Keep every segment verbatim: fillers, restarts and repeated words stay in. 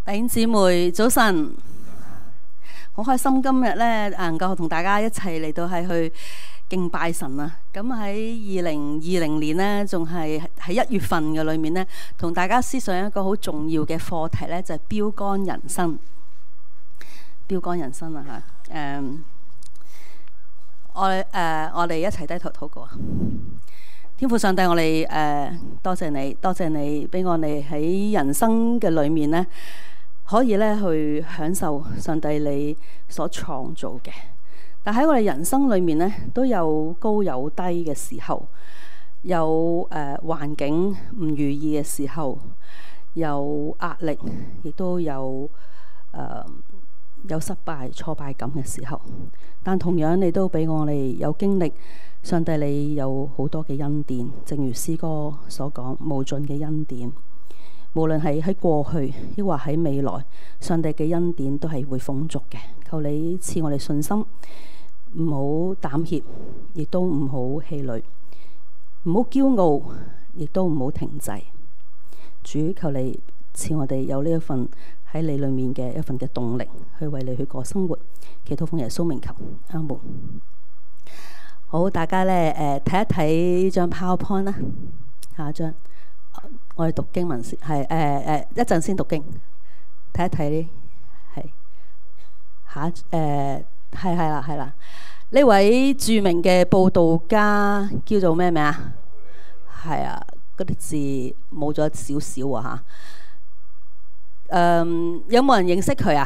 弟兄姊妹早晨，好開心今日咧能夠同大家一齊嚟到係去敬拜神啊！咁喺二零二零年呢，仲係喺一月份嘅裏面呢，同大家思想一個好重要嘅課題呢，就係標竿人生。標竿人生啊吓，誒、um, 我誒、uh, 我哋一齊低頭禱告啊！天父上帝，我哋誒、uh, 多謝你，多謝你俾我哋喺人生嘅裏面呢，可以咧去享受上帝你所創造嘅。但喺我哋人生裏面呢，都有高有低嘅時候，有誒、呃、環境唔如意嘅時候，有壓力，亦都有誒、呃、有失敗、挫敗感嘅時候。但同樣你都俾我哋有經歷，上帝你有好多嘅恩典，正如詩歌所講，無盡嘅恩典。無論係喺過去，抑或喺未來，上帝嘅恩典都係會豐足嘅。求你賜我哋信心，唔好膽怯，亦都唔好氣餒，唔好驕傲，亦都唔好停滯。主，求你賜我哋有呢一份喺你裏面嘅一份嘅動力，去為你去過生活。祈禱奉耶穌名求，阿門。好，大家咧誒睇一睇張 PowerPoint 啦，下一張。我哋讀經文先，係誒誒一陣先讀經，睇一睇呢，係下誒係係啦係啦，呢位著名嘅佈道家叫做咩名啊？係啊，嗰啲字冇咗少少啊嚇。誒有冇人認識佢啊？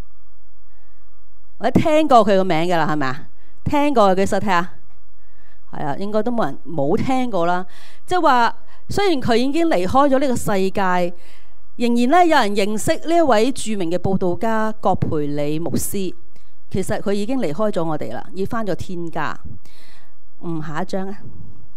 或者聽過佢個名㗎啦，係咪啊？聽過嘅舉手睇下，係啊，應該都冇人冇聽過啦，即係話。雖然佢已經離開咗呢個世界，仍然咧有人認識呢一位著名嘅佈道家葛培理牧師。其實佢已經離開咗我哋啦，已返咗天家。嗯，下一張啊，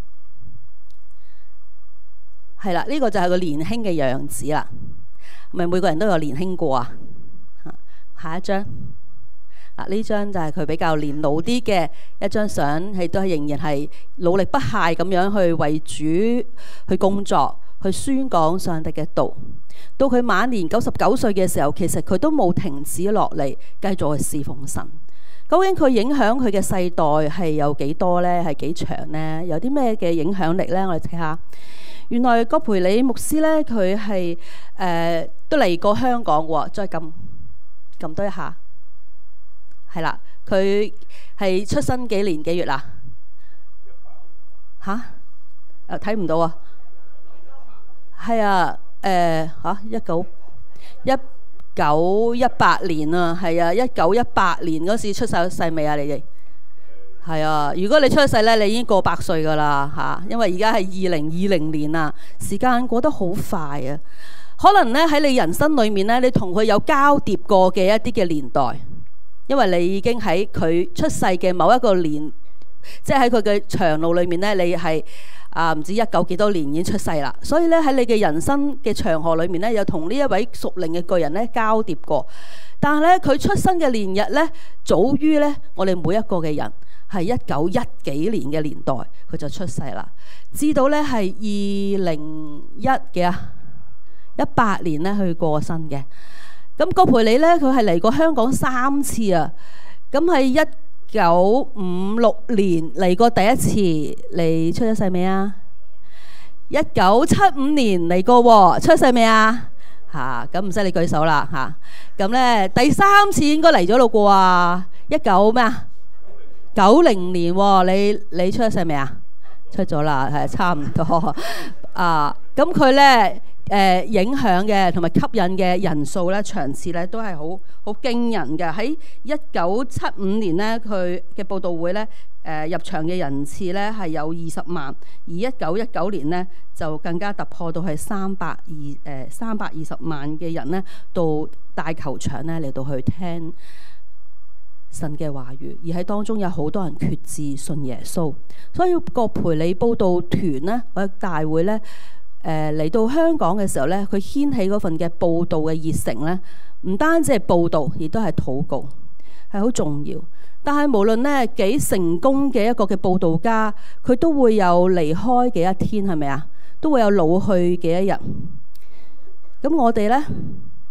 係啦，呢、這個就係個年輕嘅樣子啦。係咪每個人都有年輕過啊？下一張。呢張就係佢比較年老啲嘅一張相，係都係仍然係努力不懈咁樣去為主去工作，去宣講上帝嘅道。到佢晚年九十九歲嘅時候，其實佢都冇停止落嚟，繼續去侍奉神。究竟佢影響佢嘅世代係有幾多呢？係幾長呢？有啲咩嘅影響力呢？我哋睇下。原來葛培理牧師呢，佢係誒都嚟過香港喎。再撳撳多一下。係啦，佢係出生幾年幾月啦？吓？誒睇唔到啊！係啊，誒嚇一九一九一八年啊，係啊，一九一八年嗰時出世世未啊？你哋係啊，如果你出世咧，你已經過百歲㗎啦嚇，因為而家係二零二零年啊，時間過得好快啊！可能咧喺你人生裏面咧，你同佢有交疊過嘅一啲嘅年代。因為你已經喺佢出世嘅某一個年，即係喺佢嘅長路裏面咧，你係啊唔知一九幾多年已經出世啦。所以咧喺你嘅人生嘅長河裏面咧，有同呢一位屬靈嘅巨人咧交疊過。但係咧佢出生嘅年日咧，早於咧我哋每一個嘅人係一九一幾年嘅年代，佢就出世啦。至到咧係二零一嘅啊一八年咧去過身嘅。咁葛培理咧，佢係嚟過香港三次啊！咁喺一九五六年嚟過第一次，你出咗世未啊？一九七五年嚟過喎，出咗世未啊？嚇！咁唔使你舉手啦嚇！咁咧第三次應該嚟咗咯啩？一九咩啊？九零年喎，你你出咗世未啊？出咗啦，係差唔多啊！咁佢咧。誒、呃、影響嘅同埋吸引嘅人數咧，場次咧都係好好驚人嘅。喺一九七五年咧，佢嘅佈道會咧，誒、呃、入場嘅人次咧係有二十萬，而一九一九年咧就更加突破到係三百二誒三百二十萬嘅人咧，到大球場咧嚟到去聽神嘅話語，而喺當中有好多人決志信耶穌，所以葛培理佈道團咧或者大會咧。誒嚟、呃、到香港嘅時候咧，佢掀起嗰份嘅佈道嘅熱誠咧，唔單止係佈道，亦都係禱告，係好重要。但係無論咧幾成功嘅一個嘅佈道家，佢都會有離開嘅一天，係咪啊？都會有老去嘅一日。咁我哋咧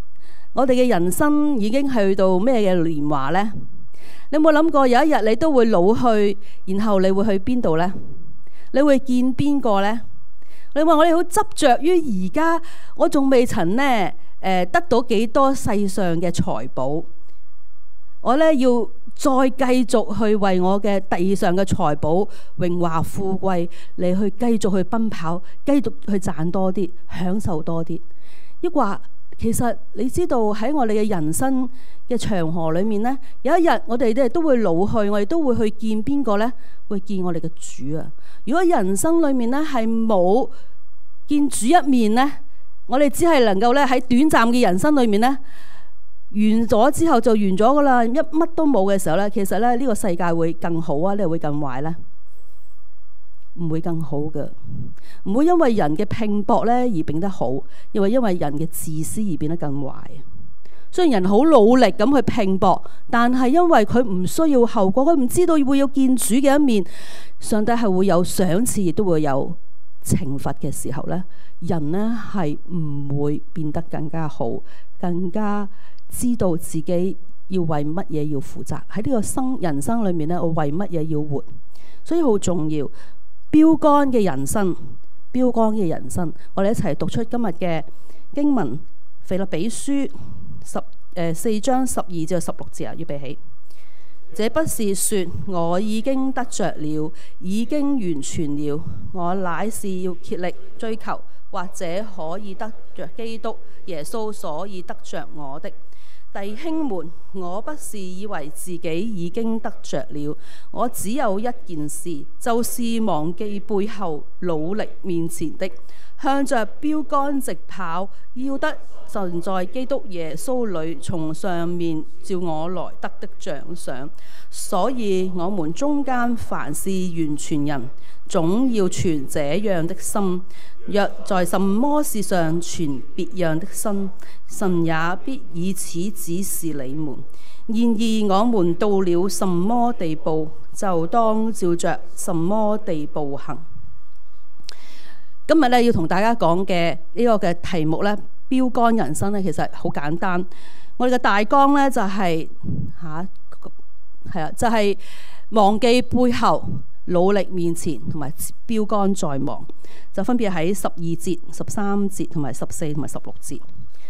我哋嘅人生已經去到咩嘅年華呢？你有冇諗過有一日你都會老去，然後你會去邊度呢？你會見邊個呢？你話我哋好執着於而家，我仲未曾呢誒、呃、得到幾多世上嘅財寶，我呢要再繼續去為我嘅地上嘅財寶、榮華富貴嚟去繼續去奔跑，繼續去賺多啲，享受多啲。抑或其實你知道喺我哋嘅人生嘅長河裏面呢，有一日我哋咧都會老去，我哋都會去見邊個呢？會見我哋嘅主啊！如果人生裏面呢係冇見主一面呢，我哋只係能夠咧喺短暫嘅人生裏面呢，完咗之後就完咗噶啦，一乜都冇嘅時候呢，其實咧呢個世界會更好啊，定會更壞呢？唔會更好嘅，唔會因為人嘅拼搏咧而變得好，又或因為人嘅自私而變得更壞。雖然人好努力咁去拼搏，但係因為佢唔需要後果，佢唔知道會有見主嘅一面，上帝係會有賞賜，亦都會有懲罰嘅時候呢，人呢係唔會變得更加好，更加知道自己要為乜嘢要負責。喺呢個生人生裏面呢，我為乜嘢要活，所以好重要。標竿嘅人生，標竿嘅人生，我哋一齊讀出今日嘅經文，腓立比書十誒四章十二至十六節啊，預備起。這不是說我已經得着了，已經完全了，我乃是要竭力追求，或者可以得着基督耶穌，所以得着我的。弟兄們，我不是以為自己已經得着了，我只有一件事，就是忘記背後，努力面前的，向着標竿直跑，要得神在基督耶穌裏從上面召我來得的獎賞。所以我們中間凡是完全人，總要存這樣的心。若在什麼事上存別樣的心，神也必以此指示你們。然而我們到了什麼地步，就當照着什麼地步行。今日咧要同大家講嘅呢個嘅題目咧，標竿人生咧，其實好簡單。我哋嘅大綱咧就係吓係啊，就係、是、忘記背後，努力面前，同埋標竿在望，就分別喺十二節、十三節同埋十四同埋十六節。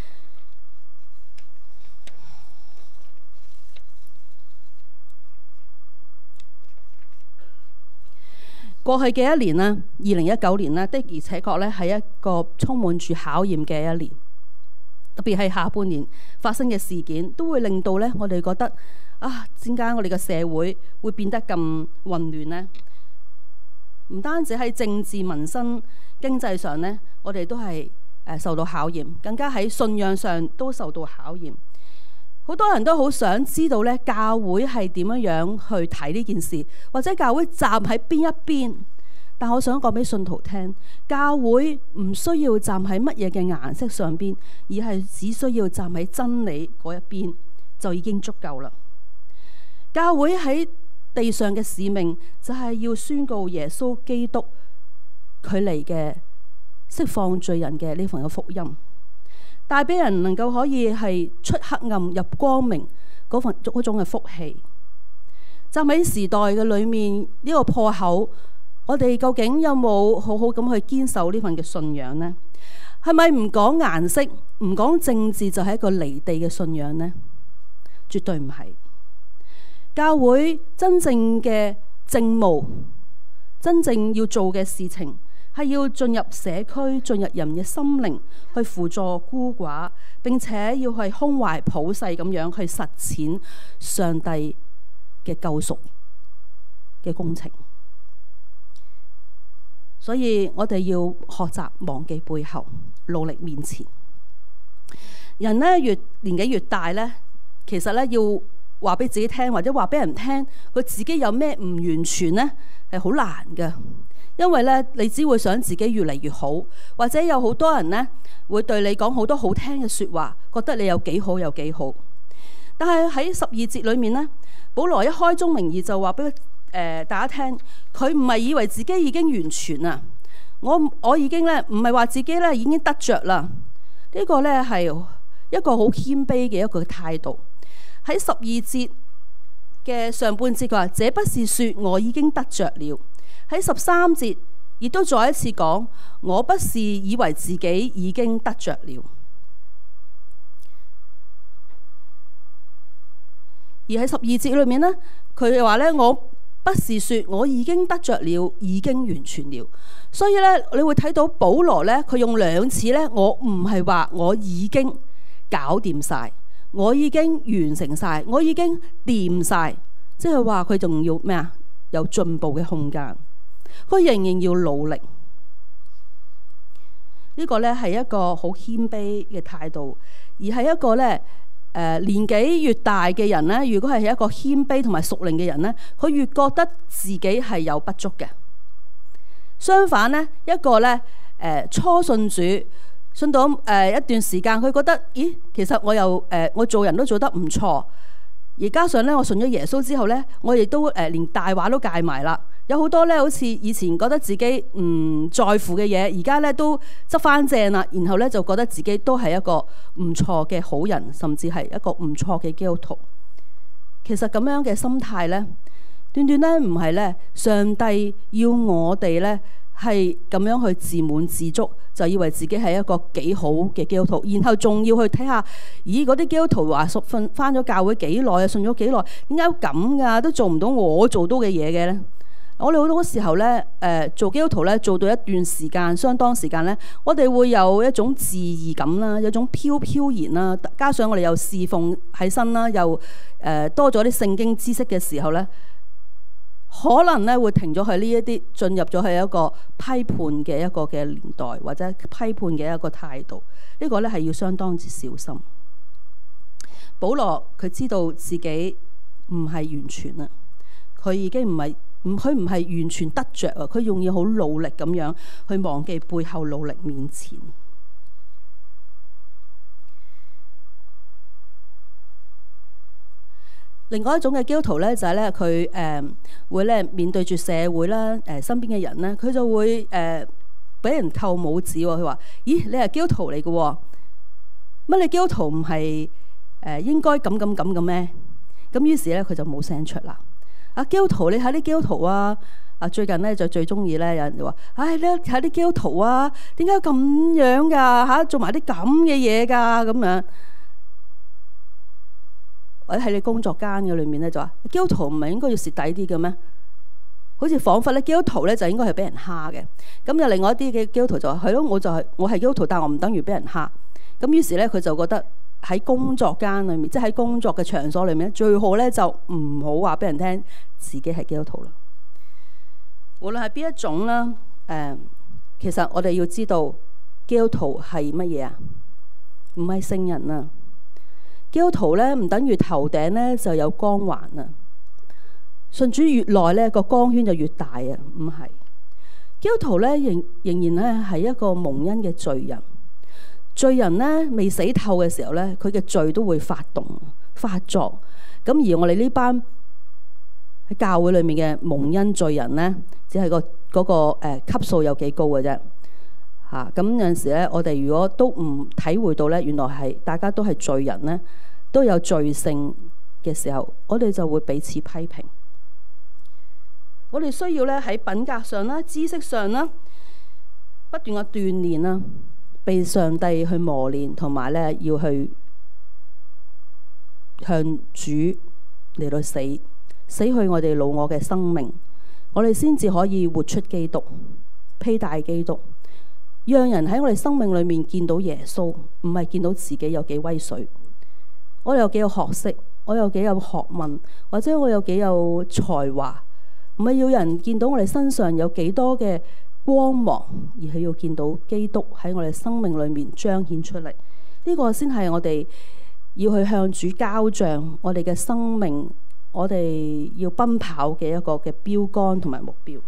過去嘅一年呢，二零一九年呢，的而且確咧係一個充滿住考驗嘅一年，特別係下半年發生嘅事件，都會令到咧我哋覺得啊，點解我哋嘅社會會變得咁混亂呢？唔單止喺政治、民生、經濟上呢，我哋都係誒受到考驗，更加喺信仰上都受到考驗。好多人都好想知道咧，教會係點樣樣去睇呢件事，或者教會站喺邊一邊。但我想講俾信徒聽，教會唔需要站喺乜嘢嘅顏色上邊，而係只需要站喺真理嗰一邊就已經足夠啦。教會喺地上嘅使命就係要宣告耶穌基督佢嚟嘅釋放罪人嘅呢份嘅福音，帶俾人能夠可以係出黑暗入光明嗰份嗰種嘅福氣。站喺時代嘅裏面呢個破口，我哋究竟有冇好好咁去堅守呢份嘅信仰呢？係咪唔講顏色、唔講政治就係一個離地嘅信仰呢？絕對唔係。教會真正嘅政務，真正要做嘅事情，係要進入社區，進入人嘅心靈，去輔助孤寡，並且要去胸懷普世咁樣去實踐上帝嘅救贖嘅工程。所以我哋要學習忘記背後，努力面前。人呢，越年紀越大呢，其實呢要話俾自己聽，或者話俾人聽，佢自己有咩唔完全呢，係好難㗎。因為呢，你只會想自己越嚟越好，或者有好多人呢會對你講好多好聽嘅說話，覺得你有幾好有幾好。但係喺十二節裏面呢，保羅一開宗明義就話俾誒大家聽，佢唔係以為自己已經完全啊，我我已經呢，唔係話自己呢已經得着啦。呢個呢係一個好謙卑嘅一個態度。喺十二節嘅上半節佢話：這不是說我已經得着了。喺十三節亦都再一次講：我不是以為自己已經得着了。而喺十二節裏面呢，佢話咧：我不是說我已經得着了，已經完全了。所以咧，你會睇到保羅咧，佢用兩次咧，我唔係話我已經搞掂晒，我已經完成晒，我已經掂晒，即係話佢仲要咩啊？有進步嘅空間，佢仍然要努力。呢個咧係一個好謙卑嘅態度，而係一個咧。誒、呃、年紀越大嘅人咧，如果係一個謙卑同埋屬靈嘅人咧，佢越覺得自己係有不足嘅。相反咧，一個咧誒、呃、初信主信到誒、呃、一段時間，佢覺得咦，其實我又誒、呃、我做人都做得唔錯，而加上咧我信咗耶穌之後咧，我亦都誒、呃、連大話都戒埋啦。有好多咧，好似以前覺得自己唔在乎嘅嘢，而家咧都執翻正啦。然後咧就覺得自己都係一個唔錯嘅好人，甚至係一個唔錯嘅基督徒。其實咁樣嘅心態咧，斷斷咧唔係咧，上帝要我哋咧係咁樣去自滿自足，就以為自己係一個幾好嘅基督徒，然後仲要去睇下，咦嗰啲基督徒話信翻咗教會幾耐啊，信咗幾耐，點解咁噶？都做唔到我做到嘅嘢嘅咧？我哋好多時候咧，誒、呃、做基督徒咧，做到一段時間，相當時間咧，我哋會有一種自義感啦，有一種飄飄然啦，加上我哋又侍奉喺身啦，又誒、呃、多咗啲聖經知識嘅時候咧，可能咧會停咗喺呢一啲，進入咗喺一個批判嘅一個嘅年代，或者批判嘅一個態度。這個、呢個咧係要相當之小心。保羅佢知道自己唔係完全啦，佢已經唔係。唔，佢唔係完全得着啊！佢仲要好努力咁樣去忘記背後，努力面前。另外一種嘅基督徒咧，就係咧佢誒會咧面對住社會啦，誒、呃、身邊嘅人咧，佢就會誒俾、呃、人扣帽子喎。佢話：咦，你係基督徒嚟嘅？乜你基督徒唔係誒應該咁咁咁嘅咩？咁於是咧，佢就冇聲出啦。啊，基督徒，你睇啲基督徒啊！啊，最近咧就最中意咧，有人就話：唉，你睇啲基督徒啊，點解咁樣㗎？嚇、啊，做埋啲咁嘅嘢㗎？咁樣，或者喺你工作間嘅裏面咧，就話基督徒唔係應該要蝕底啲嘅咩？好似彷彿咧，基督徒咧就應該係俾人蝦嘅。咁有另外一啲嘅基督徒就話：係咯，我就係、是、我係基督徒，但我唔等於俾人蝦。咁於是咧，佢就覺得。喺工作間裏面，即係喺工作嘅場所裏面，最好咧就唔好話俾人聽自己係基督徒啦。無論係邊一種啦，誒、呃，其實我哋要知道基督徒係乜嘢啊？唔係聖人啊！基督徒咧唔等於頭頂咧就有光環啊！信主越耐咧個光圈就越大啊！唔係，基督徒咧仍仍然咧係一個蒙恩嘅罪人。罪人咧未死透嘅時候咧，佢嘅罪都會發動發作。咁而我哋呢班喺教會裏面嘅蒙恩罪人咧，只係個嗰個誒級數有幾高嘅啫。嚇，咁有陣時咧，我哋如果都唔體會到咧，原來係大家都係罪人咧，都有罪性嘅時候，我哋就會彼此批評。我哋需要咧喺品格上啦、知識上啦，不斷嘅鍛鍊啦。被上帝去磨練，同埋咧要去向主嚟到死，死去我哋老我嘅生命，我哋先至可以活出基督，披戴基督，讓人喺我哋生命裏面見到耶穌，唔係見到自己有幾威水，我哋有幾有學識，我有幾有學問，或者我有幾有才華，唔係要人見到我哋身上有幾多嘅光芒，而係要見到基督喺我哋生命裏面彰顯出嚟。呢、這個先係我哋要去向主交賬，我哋嘅生命，我哋要奔跑嘅一個嘅標杆同埋目標。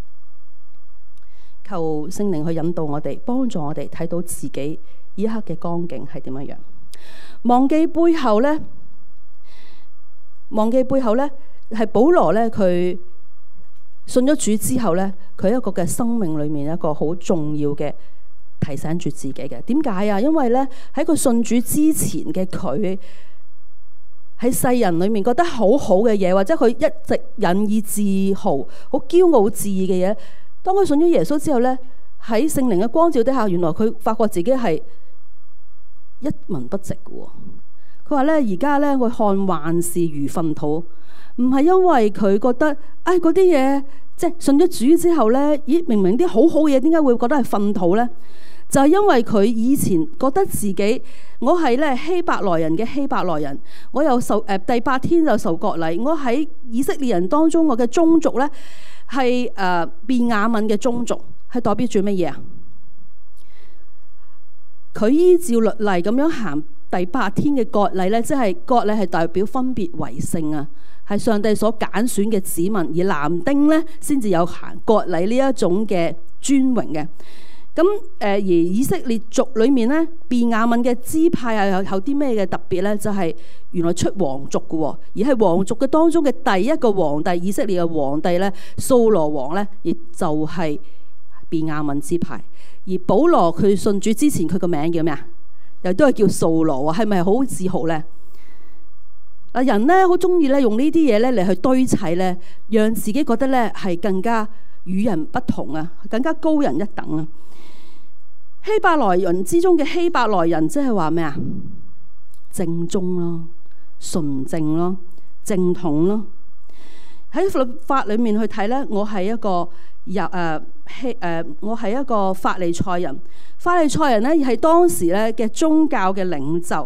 求聖靈去引導我哋，幫助我哋睇到自己呢刻嘅光景係點樣樣。忘記背後呢，忘記背後呢，係保羅呢，佢信咗主之後呢，佢一個嘅生命裏面一個好重要嘅提醒住自己嘅。點解啊？因為咧喺佢信主之前嘅佢，喺世人裏面覺得好好嘅嘢，或者佢一直引以自豪、好驕傲自義嘅嘢，當佢信咗耶穌之後咧，喺聖靈嘅光照底下，原來佢發覺自己係一文不值嘅。佢話咧，而家咧我看萬事如糞土，唔係因為佢覺得，唉嗰啲嘢即係信咗主之後咧，咦明明啲好好嘅嘢，點解會覺得係糞土咧？就係因為佢以前覺得自己，我係咧希伯來人嘅希伯來人，我又受誒、呃、第八天就受割禮，我喺以色列人當中，我嘅宗族咧係誒便雅憫嘅宗族，係代表住乜嘢啊？佢依照律例咁樣行第八天嘅割禮咧，即係割禮係代表分別為聖啊，係上帝所揀選嘅子民，而男丁咧先至有行割禮呢一種嘅尊榮嘅。咁誒而以色列族裏面咧，便雅憫嘅支派係有有啲咩嘅特別咧？就係、是、原來出皇族嘅，而係皇族嘅當中嘅第一個皇帝，以色列嘅皇帝咧，掃羅王咧，亦就係便雅憫支派。而保羅佢信主之前，佢個名叫咩啊？又都係叫掃羅喎，係咪好自豪咧？啊人咧好中意咧用呢啲嘢咧嚟去堆砌咧，讓自己覺得咧係更加與人不同啊，更加高人一等啊！希伯來人之中嘅希伯來人，即係話咩啊？正宗咯，純正咯，正統咯。喺律法裏面去睇咧，我係一個入誒希誒，我係一個法利賽人。法利賽人咧係當時咧嘅宗教嘅領袖。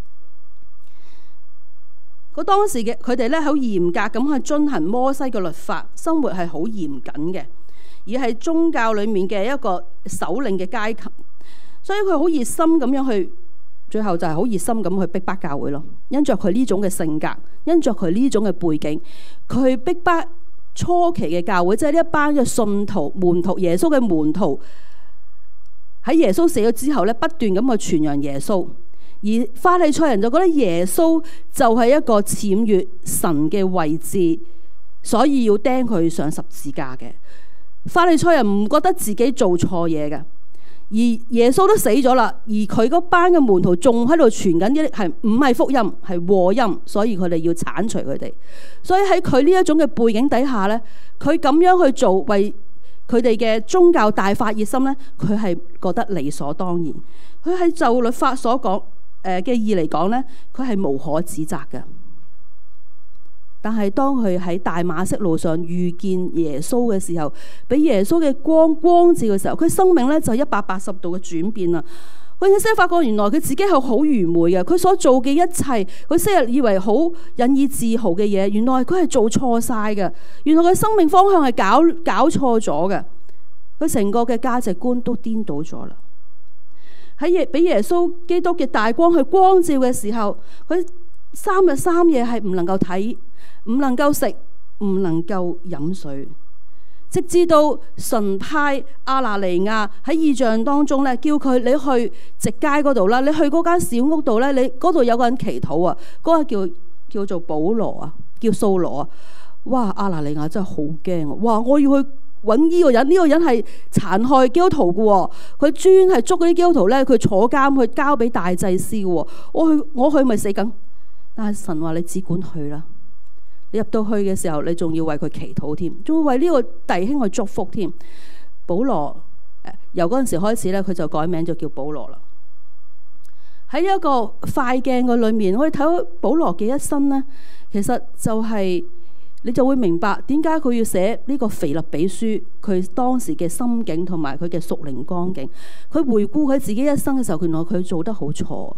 嗰當時嘅佢哋咧好嚴格咁去遵行摩西嘅律法，生活係好嚴謹嘅。而係宗教裏面嘅一個首領嘅階級，所以佢好熱心咁樣去，最後就係好熱心咁去逼迫教會咯。因着佢呢種嘅性格，因着佢呢種嘅背景，佢去逼迫初期嘅教會，即係呢一班嘅信徒、門徒、耶穌嘅門徒，喺耶穌死咗之後咧，不斷咁去傳揚耶穌。而法利賽人就覺得耶穌就係一個僭越神嘅位置，所以要釘佢上十字架嘅。法利賽人唔覺得自己做錯嘢嘅，而耶穌都死咗啦，而佢嗰班嘅門徒仲喺度傳緊啲係唔係福音，係禍音，所以佢哋要剷除佢哋。所以喺佢呢一種嘅背景底下咧，佢咁樣去做，為佢哋嘅宗教大發熱心咧，佢係覺得理所當然。佢喺就律法所講誒嘅意嚟講咧，佢係無可指責嘅。但係當佢喺大馬色路上遇見耶穌嘅時候，俾耶穌嘅光光照嘅時候，佢生命咧就一百八十度嘅轉變啦。佢先發覺原來佢自己係好愚昧嘅，佢所做嘅一切，佢昔日以為好引以自豪嘅嘢，原來佢係做錯晒嘅。原來佢生命方向係搞搞錯咗嘅，佢成個嘅價值觀都顛倒咗啦。喺耶俾耶穌基督嘅大光去光照嘅時候，佢三日三夜係唔能夠睇，唔能夠食，唔能夠飲水，直至到神派亞拿尼亞喺異象當中咧，叫佢你去直街嗰度啦，你去嗰間小屋度咧，你嗰度有個人祈禱啊，嗰、那個叫叫做保羅啊，叫掃羅啊。哇！亞拿尼亞真係好驚啊！哇！我要去揾呢個人，呢、這個人係殘害基督徒嘅，佢專係捉嗰啲基督徒咧，佢坐監去交俾大祭司嘅。我去我去咪死梗，但係神話你只管去啦。你入到去嘅時候，你仲要為佢祈禱添，仲要為呢個弟兄去祝福添。保羅由嗰陣時開始咧，佢就改名就叫保羅啦。喺一個快鏡嘅裏面，我哋睇到保羅嘅一生咧，其實就係、是、你就會明白點解佢要寫呢個腓立比書，佢當時嘅心境同埋佢嘅屬靈光景。佢回顧佢自己一生嘅時候，原來佢做得好錯。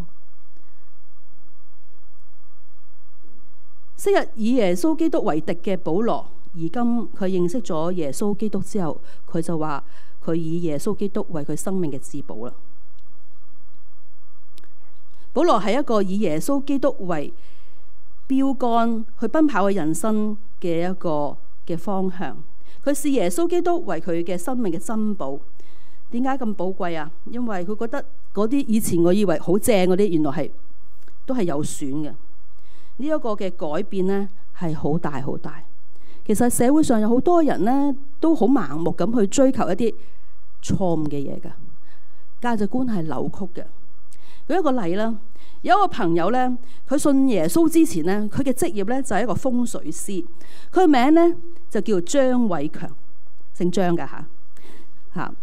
昔日以耶穌基督為敵嘅保羅，而今佢認識咗耶穌基督之後，佢就話佢以耶穌基督為佢生命嘅至寶啦。保羅係一個以耶穌基督為標杆去奔跑嘅人生嘅一個嘅方向，佢視耶穌基督為佢嘅生命嘅珍寶。點解咁寶貴啊？因為佢覺得嗰啲以前我以為好正嗰啲，原來係都係有損嘅。呢、這、一個嘅改變呢係好大好大。其實社會上有好多人呢都好盲目咁去追求一啲錯誤嘅嘢噶。 價值觀係扭曲嘅。舉一個例啦，有一個朋友咧，佢信耶穌之前咧，佢嘅職業咧就係一個風水師，佢嘅名咧就叫張偉強，姓張噶吓吓。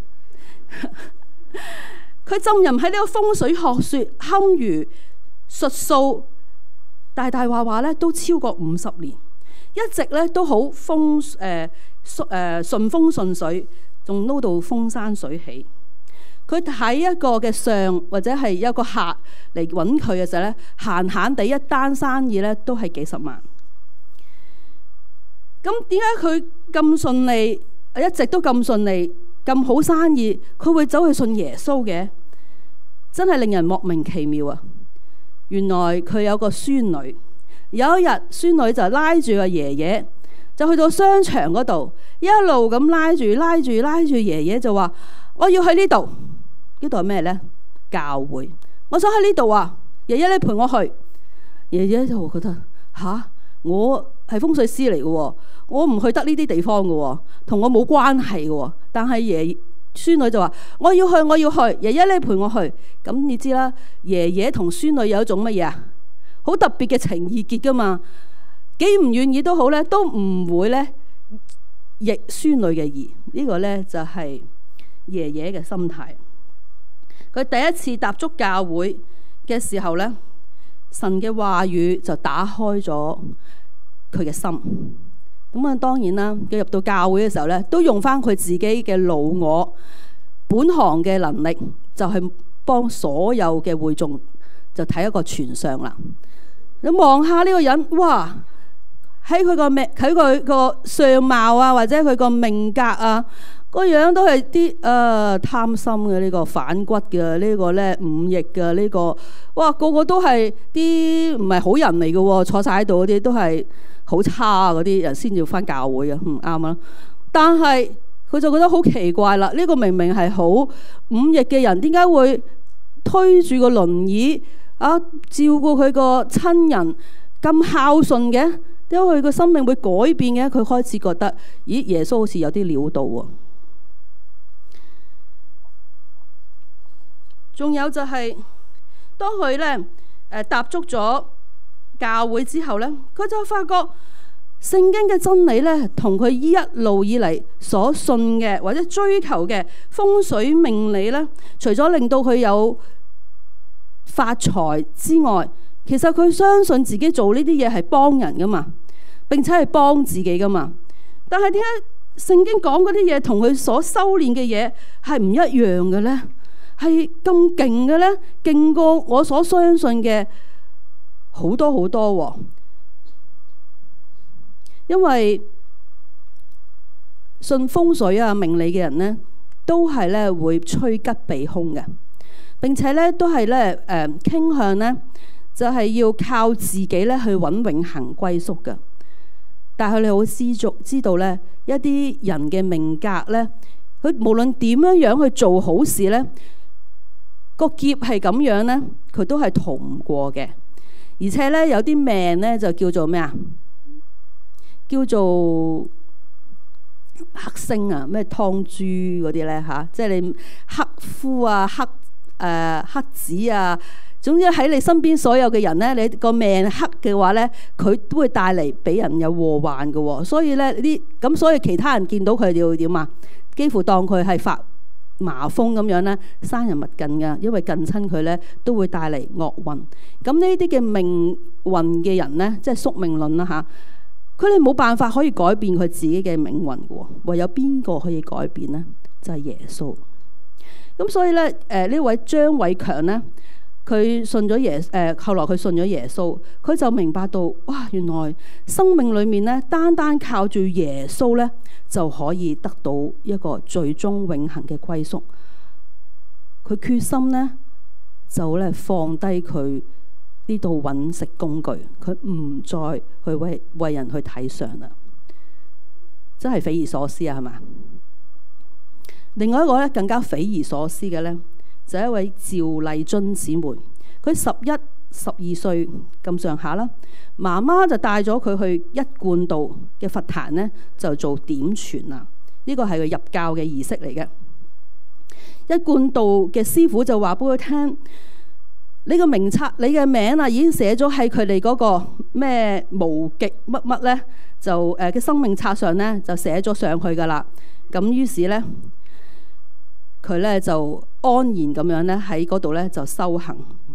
佢浸淫喺呢個風水學說、堪輿術數，大大話話咧都超過五十年，一直咧都好風誒誒順風順水，仲撈到風生水起。佢睇一個嘅相或者係一個客嚟揾佢嘅時候咧，閒閒地一單生意咧都係幾十萬。咁點解佢咁順利，一直都咁順利，咁好生意，佢會走去信耶穌嘅？真係令人莫名其妙啊！原來佢有個孫女，有一日孫女就拉住個爺爺，就去到商場嗰度，一路咁拉住拉住拉住爺爺就話：我要去呢度。呢度係咩呢？教會。我想喺呢度啊，爺爺你陪我去。爺爺就覺得吓，我係風水師嚟嘅，我唔去得呢啲地方嘅，同我冇關係嘅。但係爺孫女就話：我要去，我要去。爺爺你陪我去。咁你知啦，爺爺同孫女有一種乜嘢啊？好特別嘅情意結噶嘛。幾唔願意都好咧，都唔會咧逆孫女嘅意。呢個咧就係爺爺嘅心態。佢第一次踏足教會嘅時候咧，神嘅話語就打開咗佢嘅心。咁啊，當然啦，佢入到教會嘅時候咧，都用翻佢自己嘅老我本行嘅能力，就係幫所有嘅會眾就睇一個全相啦。你望下呢個人，哇！喺佢個命，喺佢個相貌啊，或者佢個命格啊，個樣都係啲誒貪心嘅呢個反骨嘅呢個咧忤逆嘅呢個，哇！個個都係啲唔係好人嚟嘅喎，坐晒喺度嗰啲都係好差嗰啲人先要返教會嘅，唔啱啊！但係佢就覺得好奇怪啦，呢個明明係好忤逆嘅人，點解會推住個輪椅啊照顧佢個親人咁孝順嘅？點解佢個生命會改變嘅？佢開始覺得，咦，耶穌好似有啲料到喎。仲有就係、是、當佢咧誒踏足咗教會之後咧，佢就發覺聖經嘅真理咧，同佢一路以嚟所信嘅或者追求嘅風水命理咧，除咗令到佢有發財之外，其實佢相信自己做呢啲嘢係幫人噶嘛，並且係幫自己噶嘛。但係點解聖經講嗰啲嘢同佢所修煉嘅嘢係唔一樣嘅呢？係咁勁嘅呢？勁過我所相信嘅好多好多喎。因為信風水啊命理嘅人呢，都係咧會趨吉避凶嘅，並且咧都係咧誒傾向呢。就係要靠自己咧去揾永恆歸宿嘅，但係佢哋好知足知道咧，一啲人嘅命格咧，佢無論點樣樣去做好事咧，個劫係咁樣咧，佢都係逃唔過嘅。而且咧有啲命咧就叫做咩啊？叫做黑星啊，咩湯豬嗰啲咧嚇，即係你黑夫啊、黑誒、呃、黑子啊。總之喺你身邊所有嘅人咧，你個命黑嘅話咧，佢都會帶嚟俾人有禍患嘅喎。所以咧呢咁，所以其他人見到佢哋會點啊？幾乎當佢係發麻風咁樣咧，生人勿近㗎，因為近親佢咧都會帶嚟惡運。咁呢啲嘅命運嘅人咧，即係宿命論啦嚇，佢哋冇辦法可以改變佢自己嘅命運嘅喎。唯有邊個可以改變咧？就係耶穌。咁所以咧，誒呢位張偉強咧。佢信咗耶誒，後來佢信咗耶穌，佢就明白到哇，原來生命裏面咧，單單靠住耶穌咧，就可以得到一個最終永恆嘅歸宿。佢決心咧，就咧放低佢呢度揾食工具，佢唔再去為為人去睇相啦。真係匪夷所思啊，係嘛？另外一個咧更加匪夷所思嘅咧。就一位趙麗君姊妹，佢十一、十二歲咁上下啦，媽媽就帶咗佢去一貫道嘅佛壇呢，就做點傳啦。呢個係佢入教嘅儀式嚟嘅。 一貫道嘅師傅就話俾佢聽：你個名冊，你嘅名啊，已經寫咗喺佢哋嗰個咩無極乜乜咧，就誒嘅、呃、生命冊上咧，就寫咗上去噶啦。咁於是咧，佢咧就安然咁樣咧喺嗰度咧就修行。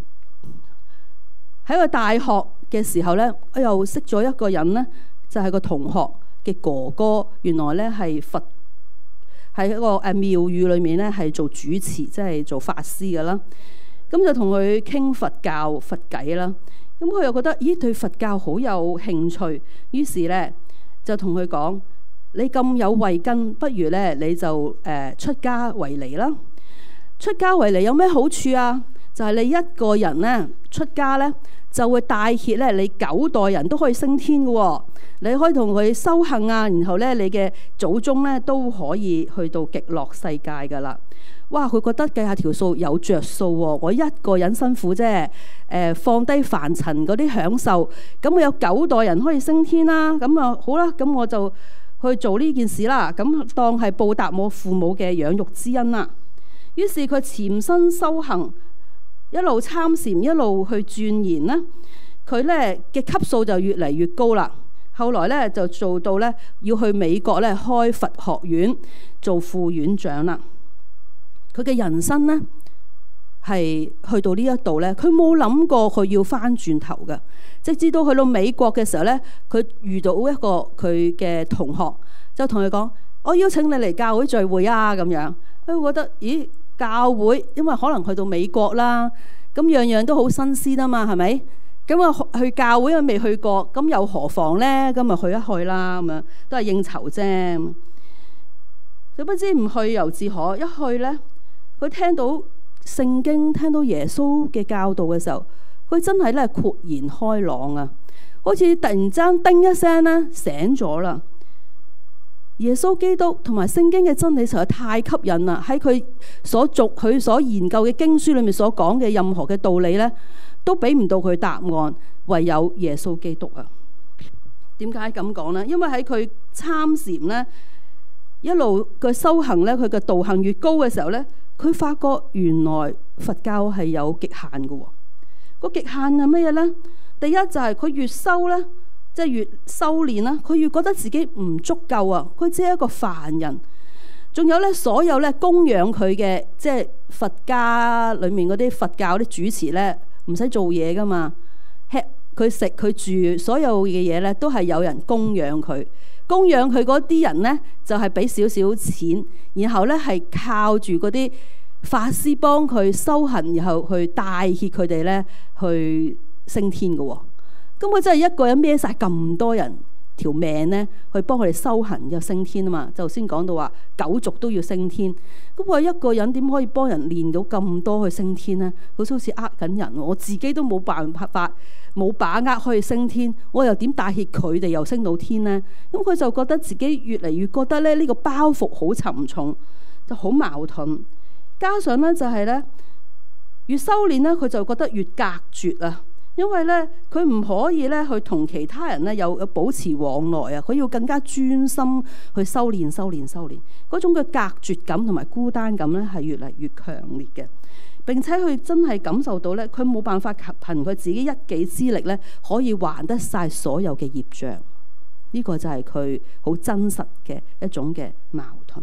喺個大學嘅時候咧，我又識咗一個人咧，就係、是、個同學嘅哥哥，原來咧係佛喺一個誒廟宇裏面咧係做主持，即係做法師嘅啦。咁就同佢傾佛教佛偈啦。咁佢又覺得咦對佛教好有興趣，於是咧就同佢講：你咁有慧根，不如咧你就誒、呃、出家為尼啦。出家為尼有咩好處啊？就係、是、你一個人咧出家咧，就會帶挈咧你九代人都可以升天嘅喎、哦。你可以同佢修行啊，然後咧你嘅祖宗咧都可以去到極樂世界噶啦。哇！佢覺得計下條數有着數喎，我一個人辛苦啫，誒、呃、放低凡塵嗰啲享受，咁我有九代人可以升天啦。咁啊好啦，咁我就去做呢件事啦。咁當係報答我父母嘅養育之恩啦。於是佢潛身修行，一路參禪，一路去鑽研啦。佢咧嘅級數就越嚟越高啦。後來咧就做到咧要去美國咧開佛學院做副院長啦。佢嘅人生咧係去到呢一度咧，佢冇諗過佢要翻轉頭嘅。直至到去到美國嘅時候咧，佢遇到一個佢嘅同學，就同佢講：我邀請你嚟教會聚會啊！咁樣，佢覺得咦教會，因為可能去到美國啦，咁樣樣都好新鮮啊嘛，係咪？咁啊去教會又未去過，咁又何妨咧？咁咪去一去啦，咁樣都係應酬啫。誰不知唔去猶自可，一去咧。佢聽到聖經，聽到耶穌嘅教導嘅時候，佢真係咧豁然開朗啊！好似突然間叮一聲咧醒咗啦。耶穌基督同埋聖經嘅真理實在太吸引啦！喺佢所讀佢所研究嘅經書裏面所講嘅任何嘅道理咧，都俾唔到佢答案，唯有耶穌基督啊！點解咁講呢？因為喺佢參禪咧，一路嘅修行咧，佢嘅道行越高嘅時候咧，佢發覺原來佛教係有極限嘅喎。個極限係乜嘢呢？第一就係佢越修呢，即係越修練啦，佢越覺得自己唔足夠啊！佢只係一個凡人。仲有呢，所有呢供養佢嘅，即係佛家裏面嗰啲佛教啲主持呢，唔使做嘢噶嘛，吃佢食佢住，所有嘅嘢呢都係有人供養佢。供養佢嗰啲人呢，就係俾少少錢，然後呢係靠住嗰啲法師幫佢修行，然後去帶挈佢哋呢去升天嘅、哦。咁佢真係一個人孭晒咁多人條命呢，去幫佢哋修行又升天啊嘛。就先講到話九族都要升天，咁我一個人點可以幫人練到咁多去升天呢？好似好似呃緊人，我自己都冇辦法。冇把握可以升天，我又點帶挈佢哋又升到天呢？咁佢就覺得自己越嚟越覺得咧呢個包袱好沉重，就好矛盾。加上咧就係咧越修練咧，佢就覺得越隔絕啊，因為咧佢唔可以咧去同其他人咧有有保持往來啊，佢要更加專心去修練、修練、修練。嗰種嘅隔絕感同埋孤單感咧係越嚟越強烈嘅。並且佢真係感受到咧，佢冇辦法憑佢自己一己之力咧，可以還得晒所有嘅業障。呢、這個就係佢好真實嘅一種嘅矛盾。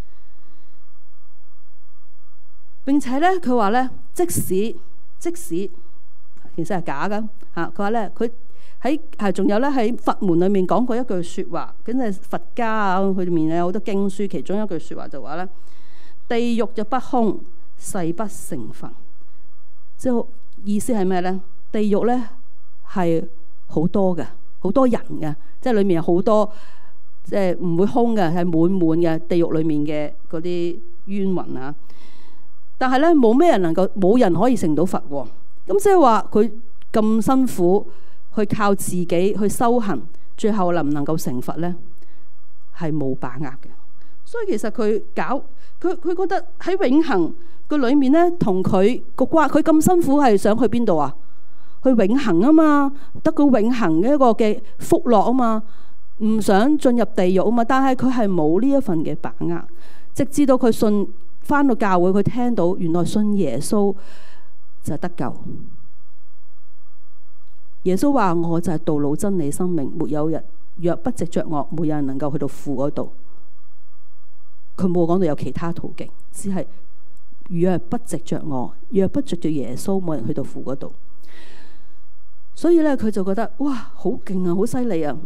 並且咧，佢話咧，即使即使其實係假噶嚇。佢話咧，佢喺係仲有咧喺佛門裏面講過一句説話，咁係佛家啊，佢裏面有好多經書，其中一句説話就話咧：地獄就不空。誓不成佛，即係意思係咩呢？地獄呢係好多嘅，好多人嘅，即係裏面有好多，即係唔會空嘅，係滿滿嘅地獄裏面嘅嗰啲冤魂啊！但係呢，冇咩人能夠，冇人可以成到佛喎。咁即係話佢咁辛苦去靠自己去修行，最後能唔能夠成佛呢？係冇把握嘅。所以其實佢搞佢佢覺得喺永恆個裏面咧，同佢個關，佢咁辛苦係想去邊度啊？去永恆啊嘛，得個永恆嘅一個嘅福樂啊嘛，唔想進入地獄啊嘛。但係佢係冇呢一份嘅把握，直至到佢信返到教會，佢聽到原來信耶穌就得救。耶穌話：我就係道路、真理、生命，沒有人若不藉着我，沒有人能夠去到父嗰度。佢冇講到有其他途徑，只係若不藉着我，若不藉着耶穌，冇人去到父嗰度。所以咧，佢就覺得哇，好勁啊，好犀利啊！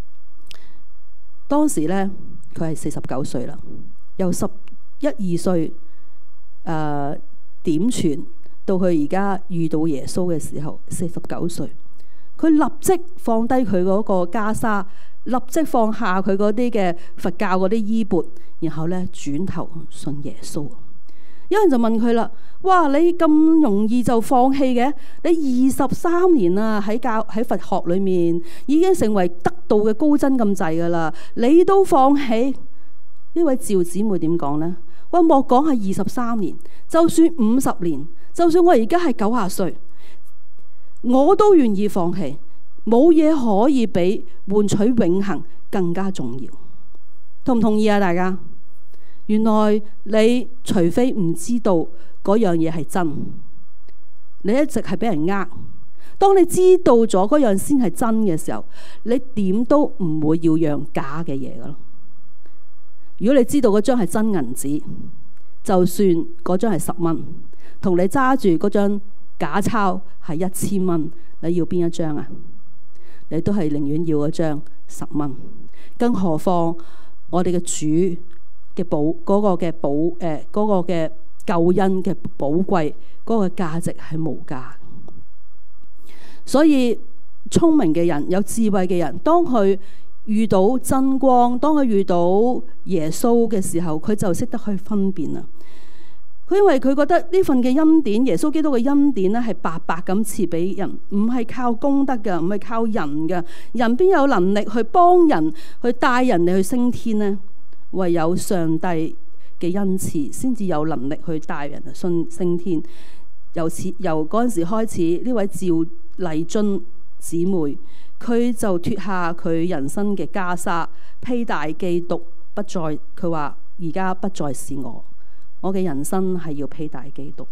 當時咧，佢係四十九歲啦，由十一二歲誒點傳到佢而家遇到耶穌嘅時候，四十九歲。佢立即放低佢嗰個袈裟，立即放下佢嗰啲嘅佛教嗰啲衣缽，然後咧轉頭信耶穌。有人就問佢啦：哇，你咁容易就放棄嘅？你二十三年啦，喺教喺佛學裏面已經成為得道嘅高僧咁滯噶啦，你都放棄？呢位趙姊妹點講呢？哇，莫講係二十三年，就算五十年，就算我而家係九十歲。我都願意放棄，冇嘢可以比換取永恆更加重要。同唔同意啊？大家，原來你除非唔知道嗰樣嘢係真，你一直係俾人呃。當你知道咗嗰樣先係真嘅時候，你點都唔會要讓假嘅嘢噶咯。如果你知道嗰張係真銀紙，就算嗰張係十蚊，同你揸住嗰張假鈔係一千蚊，你要邊一張啊？你都係寧願要嗰張十蚊。更何況我哋嘅主嘅寶嗰個嘅寶誒嗰個嘅救恩嘅寶貴，嗰個價值係無價。所以聰明嘅人、有智慧嘅人，當佢遇到真光，當佢遇到耶穌嘅時候，佢就識得去分辨啦。佢因為佢覺得呢份嘅恩典，耶穌基督嘅恩典咧係白白咁賜俾人，唔係靠功德嘅，唔係靠人嘅。人邊有能力去幫人、去帶人哋去升天呢？唯有上帝嘅恩賜，先至有能力去帶人去升升天。由此由嗰陣時開始，呢位趙麗君姊妹，佢就脫下佢人生嘅袈裟，披戴基督，不再佢話而家不再是我。我嘅人生係要披戴基督。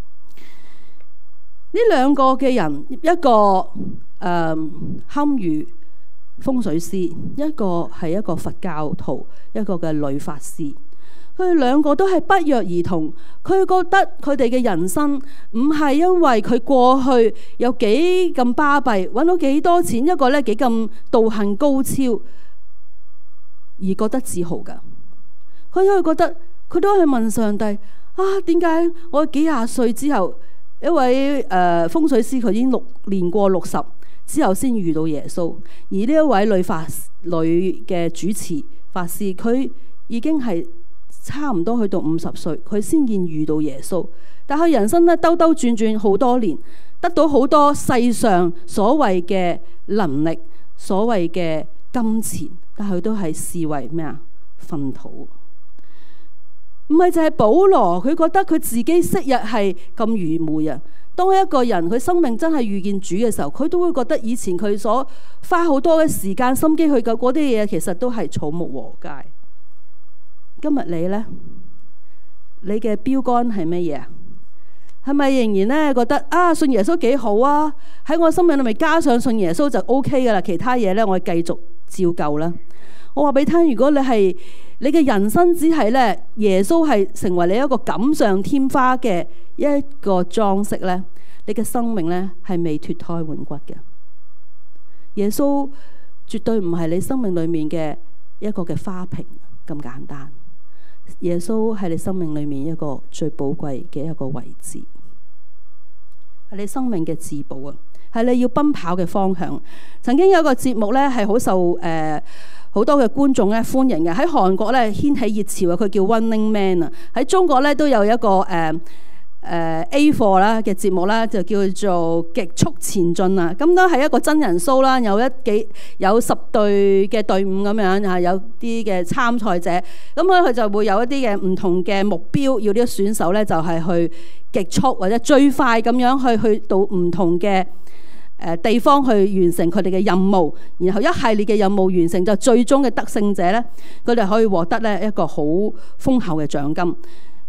呢兩個嘅人，一個誒、呃、堪輿風水師，一個係一個佛教徒，一個嘅女法師。佢哋兩個都係不約而同。佢覺得佢哋嘅人生唔係因為佢過去有幾咁巴閉，揾到幾多錢，一個咧幾咁道行高超而覺得自豪㗎。佢都係覺得。佢都係問上帝啊，點解我幾廿歲之後，一位誒、呃、風水師佢已經六年過六十之後先遇到耶穌，而呢一位女法女嘅主持法師，佢已經係差唔多去到五十歲，佢先見遇到耶穌。但係人生咧兜兜轉轉好多年，得到好多世上所謂嘅能力、所謂嘅金錢，但係佢都係視為咩啊？糞土。唔係就係保羅，佢覺得佢自己昔日係咁愚昧啊！當一個人佢生命真係遇見主嘅時候，佢都會覺得以前佢所花好多嘅時間心機去救嗰啲嘢，其實都係草木禾稭。今日你呢？你嘅標杆係乜嘢啊？係咪仍然咧覺得啊信耶穌幾好啊？喺我生命裏面加上信耶穌就 O K 噶啦，其他嘢咧我繼續照舊啦。我話俾你聽，如果你係你嘅人生只係咧耶穌係成為你一個錦上添花嘅一個裝飾咧，你嘅生命咧係未脫胎換骨嘅。耶穌絕對唔係你生命裏面嘅一個嘅花瓶咁簡單。耶穌係你生命裏面一個最寶貴嘅一個位置，係你生命嘅至寶啊！係你要奔跑嘅方向。曾經有一個節目咧係好受誒好多嘅觀眾咧歡迎嘅，喺韓國咧掀起熱潮啊！佢叫 Running Man 啊，喺中國咧都有一個誒誒、呃呃、A 貨啦嘅節目啦，就叫做極速前進啊！咁都係一個真人 show 啦，有一幾有十隊嘅隊伍咁樣啊，有啲嘅參賽者，咁咧佢就會有一啲嘅唔同嘅目標，要呢個選手咧就係去極速或者最快咁樣去去到唔同嘅誒地方去完成佢哋嘅任務，然後一系列嘅任務完成就最終嘅得勝者咧，佢哋可以獲得咧一個好豐厚嘅獎金。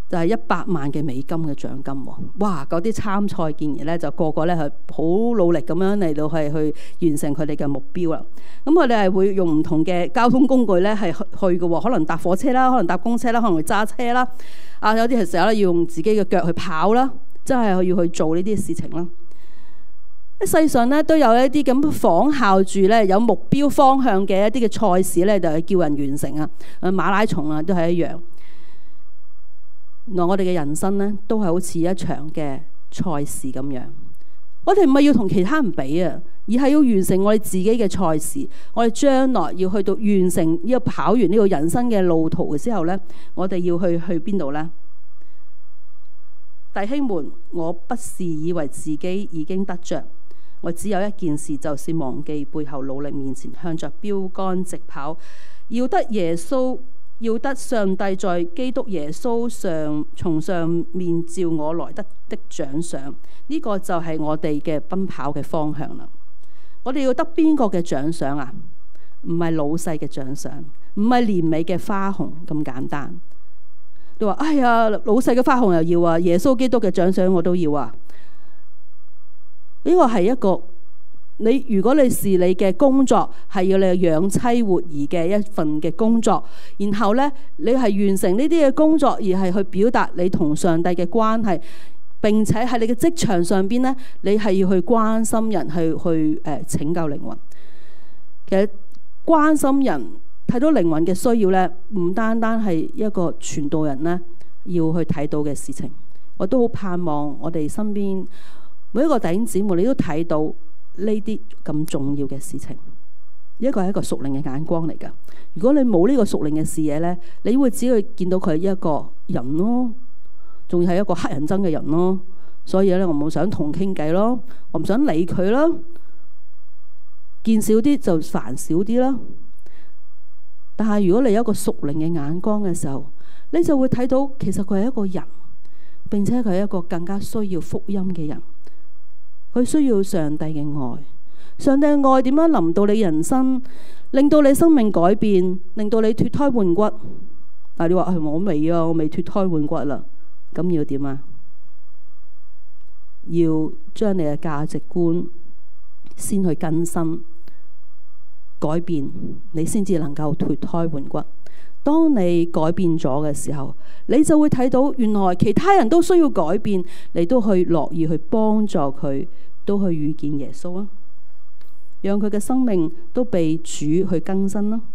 就係一百萬嘅美金嘅獎金喎！哇！嗰啲參賽健兒咧，就個個咧係好努力咁樣嚟到係去完成佢哋嘅目標啦。咁佢哋係會用唔同嘅交通工具咧係去去嘅喎，可能搭火車啦，可能搭公車啦，可能會揸車啦。啊，有啲係成日咧要用自己嘅腳去跑啦，真係要去做呢啲事情啦。喺世上咧都有一啲咁仿效住咧有目標方向嘅一啲嘅賽事咧，就係叫人完成啊。馬拉松啊，都係一樣。原來我哋嘅人生咧，都係好似一場嘅賽事咁樣。我哋唔係要同其他人比啊，而係要完成我哋自己嘅賽事。我哋將來要去到完成呢個跑完呢個人生嘅路途嘅之後咧，我哋要去去邊度咧？弟兄們，我不是以為自己已經得着，我只有一件事，就是忘記背後，努力面前，向着標竿直跑，要得耶穌。要得上帝在基督耶穌上從上面召我來得的獎賞，呢、這個就係我哋嘅奔跑嘅方向啦。我哋要得邊個嘅獎賞啊？唔係老細嘅獎賞，唔係年尾嘅花紅咁簡單。你話哎呀，老細嘅花紅又要啊，耶穌基督嘅獎賞我都要啊。呢、這個係一個。你如果你是你嘅工作係要你養妻活兒嘅一份嘅工作，然後呢，你係完成呢啲嘅工作而係去表達你同上帝嘅關係，並且喺你嘅職場上邊呢，你係要去關心人，去去誒、呃、拯救靈魂。其實關心人睇到靈魂嘅需要呢，唔單單係一個傳道人呢要去睇到嘅事情。我都好盼望我哋身邊每一個弟兄姊妹，你都睇到呢啲咁重要嘅事情，呢個係一個屬靈嘅眼光嚟噶。如果你冇呢個屬靈嘅視野呢，你會只會見到佢係一個人咯，仲要係一個黑人憎嘅人咯。所以咧，我唔想同傾偈咯，我唔想理佢啦，見少啲就煩少啲啦。但係如果你有一個屬靈嘅眼光嘅時候，你就會睇到其實佢係一個人，並且佢係一個更加需要福音嘅人。佢需要上帝嘅愛，上帝嘅愛點樣臨到你人生，令到你生命改變，令到你脫胎換骨。但係你話係我未啊，我未脫胎換骨啦，咁要點啊？要將你嘅價值觀先去更新改變，你先至能夠脫胎換骨。當你改變咗嘅時候，你就會睇到原來其他人都需要改變，你都去樂意去幫助佢，都去遇見耶穌啊，讓佢嘅生命都被主去更新啦。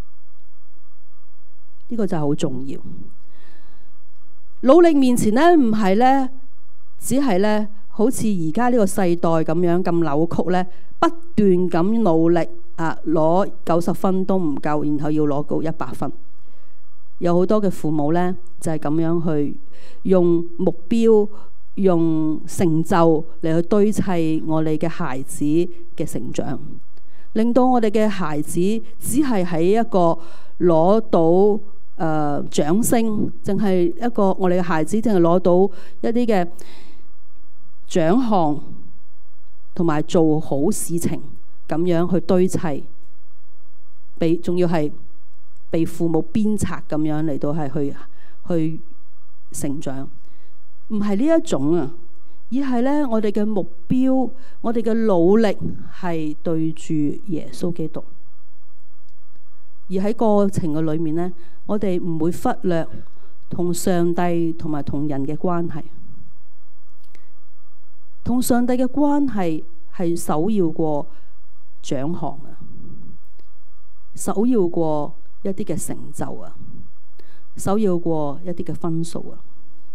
呢個就係好重要。努力面前呢，唔係呢，只係呢，好似而家呢個世代咁樣咁扭曲呢，不斷咁努力啊，攞九十分都唔夠，然後要攞到一百分。有好多嘅父母呢，就係咁樣去用目標、用成就嚟去堆砌我哋嘅孩子嘅成長，令到我哋嘅孩子只係喺一個攞到誒、呃、掌聲，淨係一個我哋嘅孩子淨係攞到一啲嘅獎項，同埋做好事情咁樣去堆砌，俾仲要係被父母鞭策咁樣嚟到係去去成長，唔係呢一種啊，而係呢，我哋嘅目標，我哋嘅努力係對住耶穌基督，而喺過程嘅裏面呢，我哋唔會忽略同上帝同埋同人嘅關係，同上帝嘅關係係首要過獎項啊，首要過一啲嘅成就啊，首要過一啲嘅分數啊，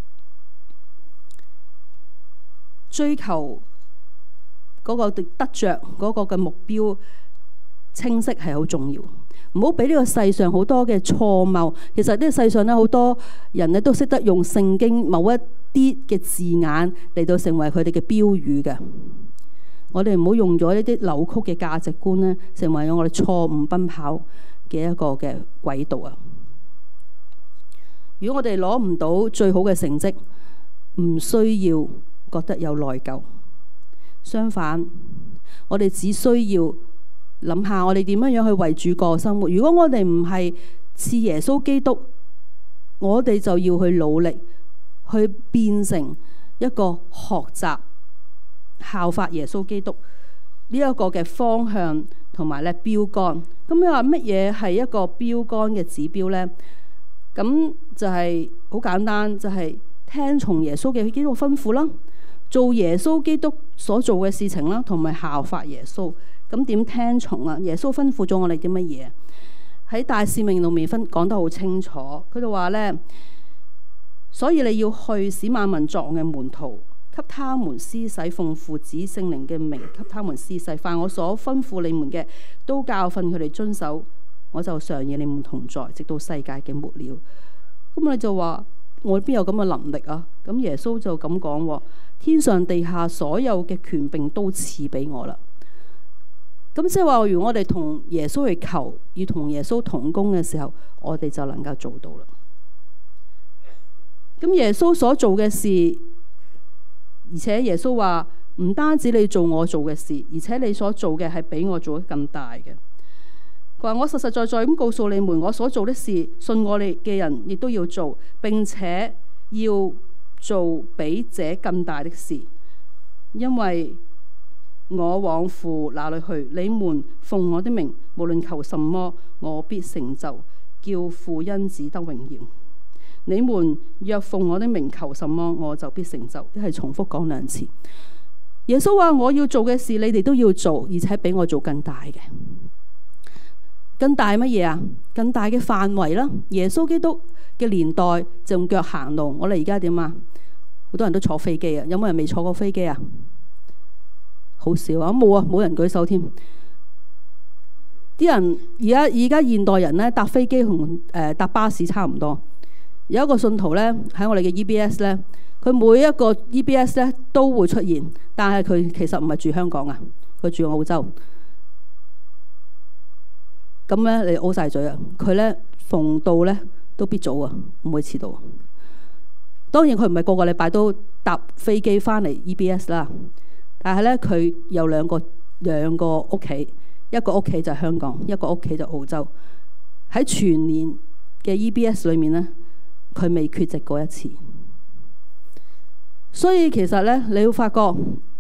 追求嗰個得着嗰個嘅目標清晰係好重要，唔好俾呢個世上好多嘅錯謬。其實呢個世上咧，好多人咧都識得用聖經某一啲嘅字眼嚟到成為佢哋嘅標語嘅。我哋唔好用咗呢啲扭曲嘅價值觀咧，成為咗我哋錯誤奔跑嘅一個嘅軌道啊！如果我哋攞唔到最好嘅成績，唔需要覺得有內疚。相反，我哋只需要諗下我哋點樣樣去為主過生活。如果我哋唔係似耶穌基督，我哋就要去努力去變成一個學習效法耶穌基督呢一個嘅方向同埋咧標杆。咁你話乜嘢係一個標杆嘅指標呢？咁就係好簡單，就係、是、聽從耶穌嘅基督吩咐啦，做耶穌基督所做嘅事情啦，同埋效法耶穌。咁點聽從啊？耶穌吩咐咗我哋啲乜嘢？喺大使命裏面分講得好清楚，佢哋話呢，所以你要去使萬民作我嘅門徒，給他們施洗，奉父子聖靈嘅名給他們施洗，凡我所吩咐你們嘅，都教訓佢哋遵守，我就常與你們同在，直到世界嘅末了。咁你就話我邊有咁嘅能力啊？咁耶穌就咁講，天上地下所有嘅權柄都賜俾我啦。咁即係話，如果我哋同耶穌去求，要同耶穌同工嘅時候，我哋就能夠做到啦。咁耶穌所做嘅事，而且耶穌話唔單止你做我做嘅事，而且你所做嘅係比我做得更大嘅。佢話我實實在在咁告訴你們，我所做的事，信我哋嘅人亦都要做，並且要做比這更大的事，因為我往父那裏去，你們奉我的名，無論求什麼，我必成就，叫父因子得榮耀。你們若奉我的名求什麼，我就必成就。一係重複講兩次。耶穌話我要做嘅事，你哋都要做，而且比我做更大嘅。更大乜嘢啊？更大嘅範圍啦。耶穌基督嘅年代就用腳行路，我哋而家點啊？好多人都坐飛機啊，有冇人未坐過飛機啊？好少啊，冇啊，冇人舉手添。啲人而家而家現代人咧搭飛機同誒搭巴士差唔多。有一個信徒咧喺我哋嘅 E B S 咧，佢每一個 E B S 咧都會出現，但係佢其實唔係住香港啊，佢住澳洲。咁咧你 O 晒嘴啊！佢咧逢到咧都必早啊，唔會遲到。當然佢唔係個個禮拜都搭飛機翻嚟 E B S 啦。但係咧，佢有兩個兩個屋企，一個屋企就係香港，一個屋企就澳洲。喺全年嘅 E B S 裏面咧，佢未缺席過一次。所以其實咧，你會發覺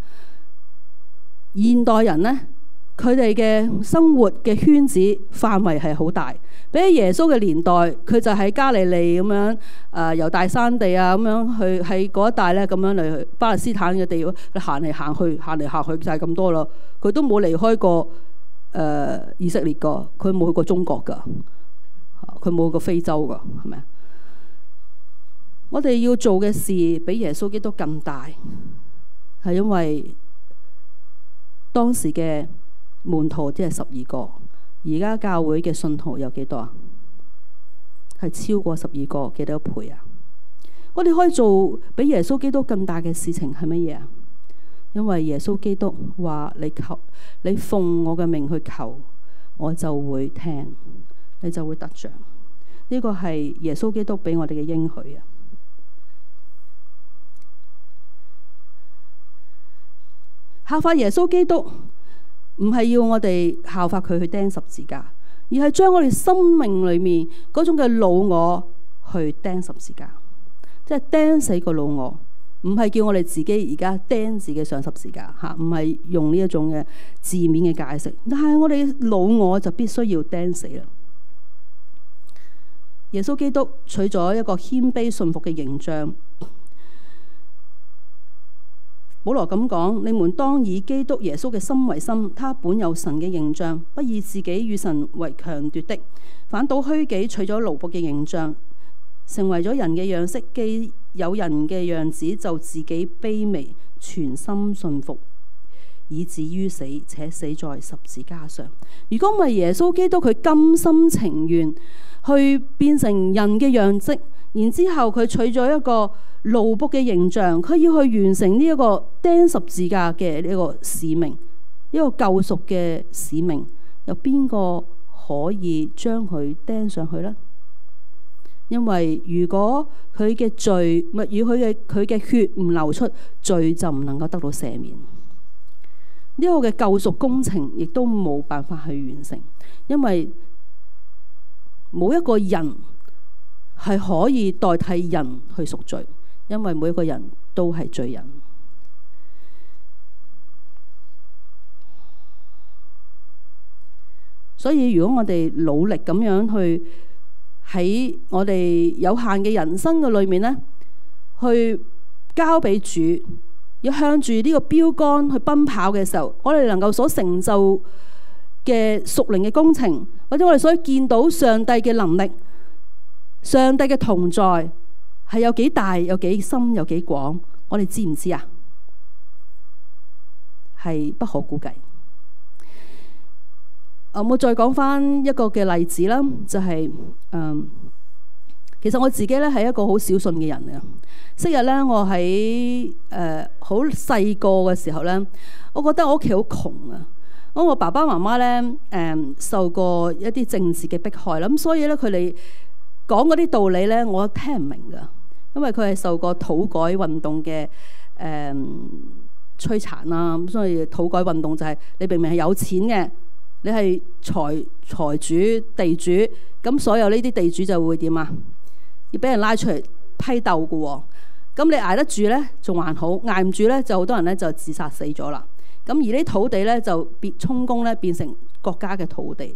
現代人咧，佢哋嘅生活嘅圈子範圍係好大。比起耶穌嘅年代，佢就喺加利利咁樣，誒、呃、猶大山地啊咁樣去喺嗰一帶咧，咁樣嚟巴勒斯坦嘅地方，你行嚟行去，行嚟行去就係咁多咯。佢都冇離開過誒、呃、以色列噶，佢冇去過中國噶，佢冇去過非洲噶，係咪啊？我哋要做嘅事比耶穌基督更大，係因為當時嘅門徒只係十二個。而家教會嘅信徒有幾多啊？係超過十二個，幾多倍啊？我哋可以做比耶穌基督更大嘅事情係乜嘢啊？因為耶穌基督話：你求，你奉我嘅名去求，我就會聽，你就會得着。呢個係耶穌基督俾我哋嘅應許啊！效法耶穌基督。唔係要我哋效法佢去釘十字架，而係將我哋生命裏面嗰種嘅老我去釘十字架，即係釘死個老我。唔係叫我哋自己而家釘自己上十字架吓，唔係用呢一種嘅字面嘅解釋。但係我哋老我就必須要釘死啦。耶穌基督取咗一個謙卑順服嘅形象。保羅咁講：你們當以基督耶穌嘅心為心，他本有神嘅形象，不以自己與神為強奪的，反倒虛己，取咗奴僕嘅形象，成為咗人嘅樣式。既有人嘅樣子，就自己卑微，全心順服，以至於死，且死在十字架上。如果唔係耶穌基督，佢甘心情願去變成人嘅樣式，然之後佢取咗一個奴僕嘅形象，佢要去完成呢一個釘十字架嘅呢個使命，呢個救贖嘅使命，有邊個可以將佢釘上去呢？因為如果佢嘅罪，咪與佢嘅佢嘅血唔流出，罪就唔能夠得到赦免。呢個嘅救贖工程亦都冇辦法去完成，因為冇一個人係可以代替人去贖罪。 因為每一個人都係罪人。所以如果我哋努力咁樣去喺我哋有限嘅人生嘅裏面呢，去交俾主，要向住呢個標杆去奔跑嘅時候，我哋能夠所成就嘅屬靈嘅工程，或者我哋所見到上帝嘅能力、上帝嘅同在係有幾大、有幾深、有幾廣，我哋知唔知啊？係不可估計。我冇再講翻一個嘅例子啦，就係、是、嗯，其實我自己咧係一個好小信嘅人嘅。昔日咧，我喺誒好細個嘅時候咧，我覺得我屋企好窮啊。咁我爸爸媽媽咧誒受過一啲政治嘅迫害啦，咁所以咧佢哋講嗰啲道理咧，我聽唔明噶，因為佢係受過土改運動嘅誒摧殘啦。咁所以土改運動就係你明明係有錢嘅。你係財財主地主，咁所有呢啲地主就會點啊？要俾人拉出嚟批鬥嘅喎。咁你捱得住咧，仲還好；捱唔住咧，就好多人咧就自殺死咗啦。咁而呢土地咧就變充公咧，變成國家嘅土地。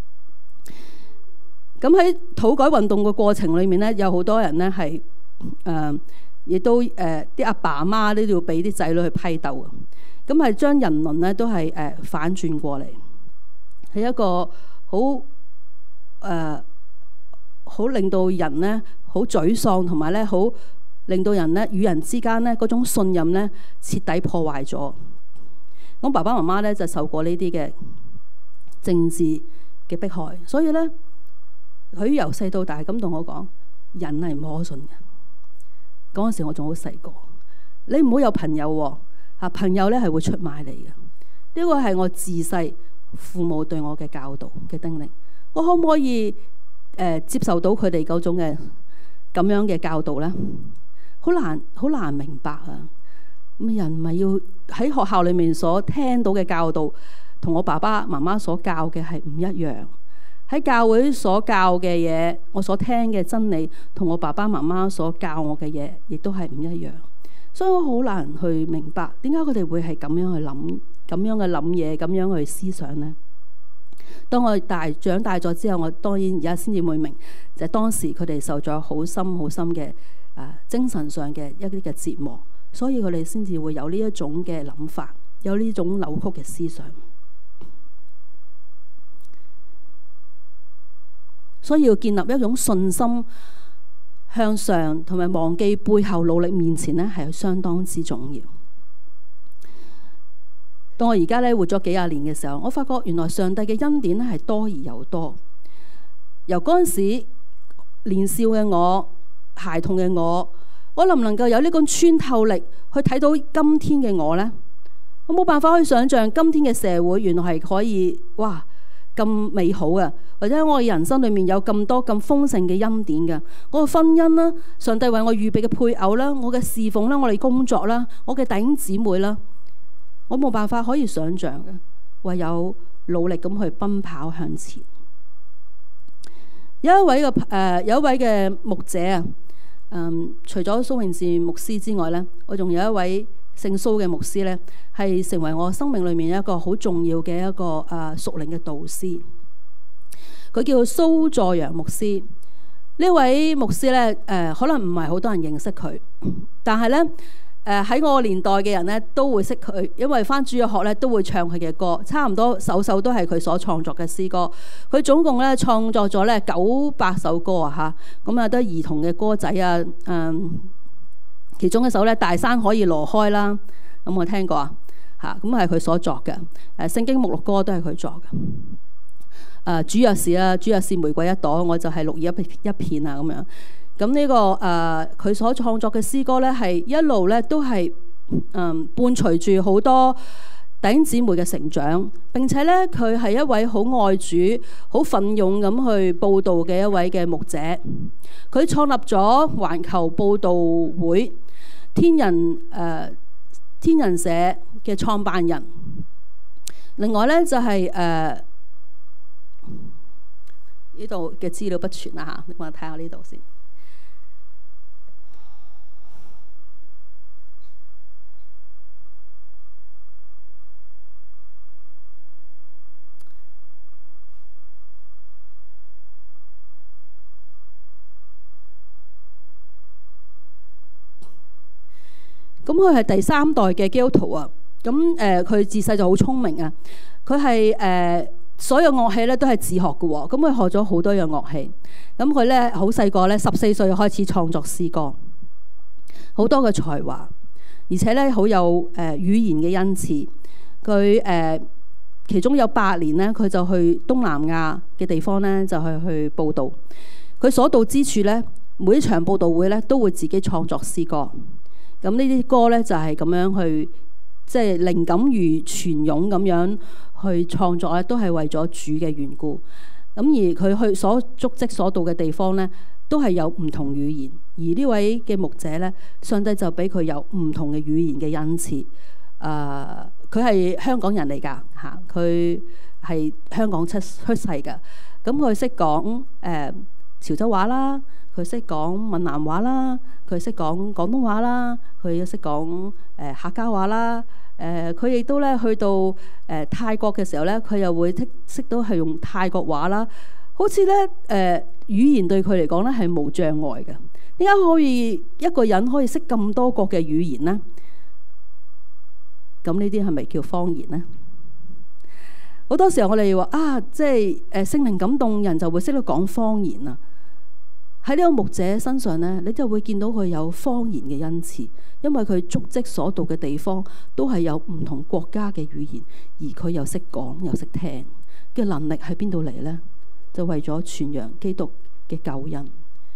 咁喺土改運動嘅過程裏面咧，有好多人咧係誒，亦都誒啲阿爸阿媽都要俾啲仔女去批鬥。咁係將人倫咧都係誒、呃、反轉過嚟。係一個好誒，好、呃、令到人咧好沮喪，同埋咧好令到人咧與人之間咧嗰種信任咧徹底破壞咗。咁爸爸媽媽咧就受過呢啲嘅政治嘅迫害，所以咧佢由細到大咁同我講，人係唔可信嘅。嗰陣時我仲好細個，你唔好有朋友喎，嚇朋友咧係會出賣你嘅。呢個係我自細父母對我嘅教導嘅叮嚀，我可唔可以誒、呃、接受到佢哋嗰種嘅咁樣嘅教導呢？好難，好難明白啊！咁人唔係要喺學校裏面所聽到嘅教導，同我爸爸媽媽所教嘅係唔一樣。喺教會所教嘅嘢，我所聽嘅真理，同我爸爸媽媽所教我嘅嘢，亦都係唔一樣。所以我好難去明白點解佢哋會係咁樣去諗。咁樣嘅諗嘢，咁樣去思想呢？當我大長大咗之後，我當然而家先至會明，就係、是、當時佢哋受咗好深好深嘅誒、呃、精神上嘅一啲嘅折磨，所以佢哋先至會有呢一種嘅諗法，有呢種扭曲嘅思想。所以要建立一種信心向上，同埋忘記背後努力面前呢，係相當之重要。當我而家咧活咗幾廿年嘅時候，我發覺原來上帝嘅恩典咧係多而又多。由嗰陣時年少嘅我、孩童嘅我，我能唔能夠有呢個穿透力去睇到今天嘅我呢？我冇辦法去想象今天嘅社會原來係可以哇咁美好嘅，或者我嘅人生裏面有咁多咁豐盛嘅恩典嘅。我嘅婚姻啦，上帝為我預備嘅配偶啦，我嘅侍奉啦，我哋工作啦，我嘅弟兄姊妹啦。我冇辦法可以想象嘅，唯有努力咁去奔跑向前。有一位嘅誒、呃，有一位嘅牧者啊，嗯，除咗蘇永智牧師之外咧，我仲有一位姓蘇嘅牧師咧，係成為我生命裏面一個好重要嘅一個誒屬靈嘅導師。佢叫蘇助陽牧師。呢位牧師咧，誒、呃，可能唔係好多人認識佢，但係咧。誒喺、呃、我個年代嘅人咧都會識佢，因為返主日學咧都會唱佢嘅歌，差唔多首首都係佢所創作嘅詩歌。佢總共咧創作咗咧九百首歌啊嚇，咁啊都係兒童嘅歌仔啊。誒、嗯，其中一首咧《大山可以挪開》啦，咁我聽過啊嚇，咁係佢所作嘅。誒聖經目錄歌都係佢作嘅。誒、呃、主若是啦，主若是玫瑰一朵，我就係綠葉一片啊咁樣。咁呢、這個誒佢、呃、所創作嘅詩歌咧，係一路咧都係嗯伴隨住好多弟兄姊妹嘅成長。並且咧佢係一位好愛主、好奮勇咁去佈道嘅一位嘅牧者。佢創立咗環球佈道會天人誒、呃、天人社嘅創辦人。另外咧就係誒呢度嘅資料不全啦嚇，你幫我睇下呢度先。 咁佢係第三代嘅基督徒啊。咁誒佢自細就好聰明啊。佢係誒所有樂器咧都係自學嘅喎。咁佢學咗好多樣樂器。咁佢咧好細個咧，十四歲開始創作詩歌，好多嘅才華，而且咧好有誒、呃、語言嘅恩賜。佢誒、呃、其中有八年咧，佢就去東南亞嘅地方咧，就去去佈道。佢所到之處咧，每一場佈道會咧都會自己創作詩歌。咁呢啲歌咧就係、是、咁樣去，即係靈感如泉湧咁樣去創作咧，都係為咗主嘅緣故。咁而佢去所足跡所到嘅地方咧，都係有唔同語言。而呢位嘅牧者咧，上帝就俾佢有唔同嘅語言嘅恩賜。誒、呃，佢係香港人嚟㗎嚇，佢係香港出出世㗎。咁佢識講誒潮州話啦，佢識講閩南話啦，佢識講廣東話啦，佢又識講誒客家話啦。誒佢亦都咧去到誒、呃、泰國嘅時候咧，佢又會識識到係用泰國話啦。好似咧誒語言對佢嚟講咧係冇障礙嘅。點解可以一個人可以識咁多國嘅語言呢？咁呢啲係咪叫方言呢？好多時候我哋話啊，即係誒聖靈感動人就會識得講方言啊。喺呢個牧者身上咧，你就會見到佢有方言嘅恩賜，因為佢足跡所到嘅地方都係有唔同國家嘅語言，而佢又識講又識聽嘅能力喺邊度嚟呢？就為咗傳揚基督嘅救恩。